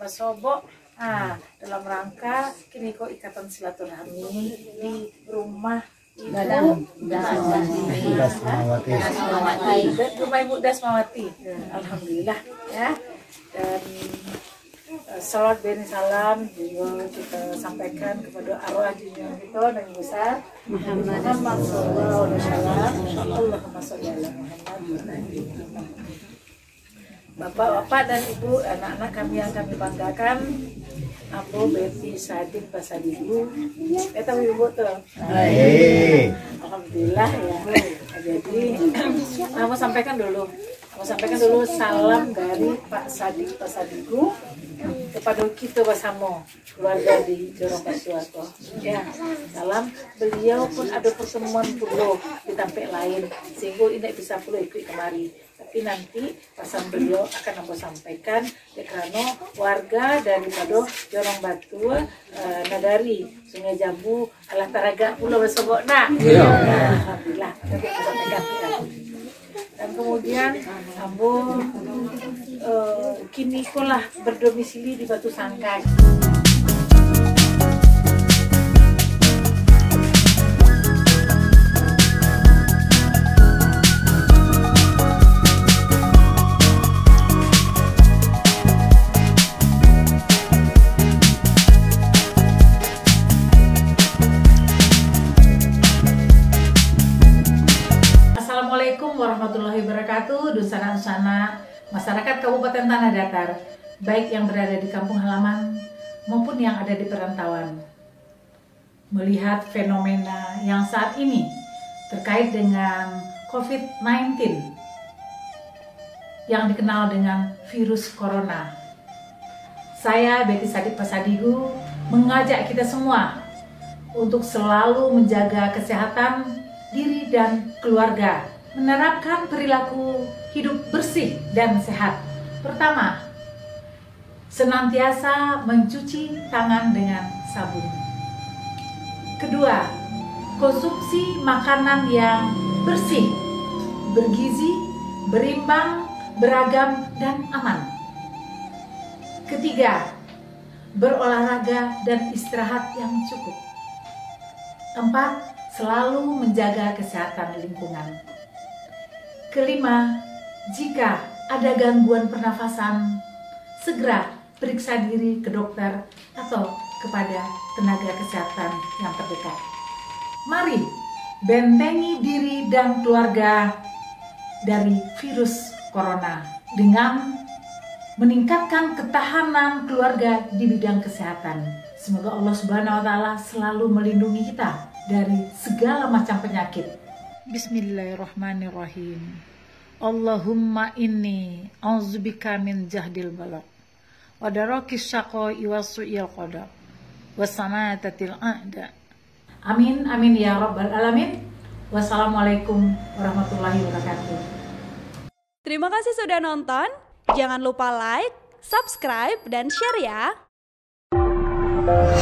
Pasobo. Dalam rangka kini kok ikatan silaturahmi di rumah Ibu rumah Ibu Dasmawati. Alhamdulillah ya. Dan salat beni salam juga kita sampaikan kepada arwah junjungan kita dan besar Muhammad sallallahu alaihi wasallam. Allahumma sholli ala Muhammad. Bapak-bapak dan ibu, anak-anak kami yang kami banggakan, Ambo Betty Sadik Pasadigu, tahu ibu tuh. Alhamdulillah ya. Jadi, mau sampaikan dulu salam dari Pak Sadik Pasadigu kepada kita bersama keluarga di Jorong Pasuarto. Ya, salam. Beliau pun ada pertemuan puluh di tempat lain, sehingga tidak bisa puluh ikut kemari. Tapi nanti pasan beliau akan aku sampaikan ya, karena warga daripada Jorong Batu Nadari Sungai Jambu alah taraga Pulau Besobokna. Alhamdulillah nanti aku sampaikan ya. Dan kemudian Ambo kini sekolah berdomisili di Batu Sangkai. Assalamualaikum warahmatullahi wabarakatuh. Dusana-dusana masyarakat Kabupaten Tanah Datar, baik yang berada di kampung halaman maupun yang ada di perantauan. Melihat fenomena yang saat ini terkait dengan COVID-19 yang dikenal dengan virus corona, saya Betty Sadik Pasadigu mengajak kita semua untuk selalu menjaga kesehatan diri dan keluarga, menerapkan perilaku hidup bersih dan sehat. Pertama, senantiasa mencuci tangan dengan sabun. Kedua, konsumsi makanan yang bersih, bergizi, berimbang, beragam, dan aman. Ketiga, berolahraga dan istirahat yang cukup. Empat, selalu menjaga kesehatan lingkungan. Kelima, jika ada gangguan pernafasan, segera periksa diri ke dokter atau kepada tenaga kesehatan yang terdekat. Mari bentengi diri dan keluarga dari virus corona dengan meningkatkan ketahanan keluarga di bidang kesehatan. Semoga Allah Subhanahu wa Ta'ala selalu melindungi kita dari segala macam penyakit. Bismillahirrahmanirrahim. Allahumma inni a'udzubika min jahdil balak wa darakis syaqai wa su'il qada wa samatatil a'da. Amin amin ya rabbal alamin. Wassalamualaikum warahmatullahi wabarakatuh. Terima kasih sudah nonton. Jangan lupa like, subscribe, dan share ya.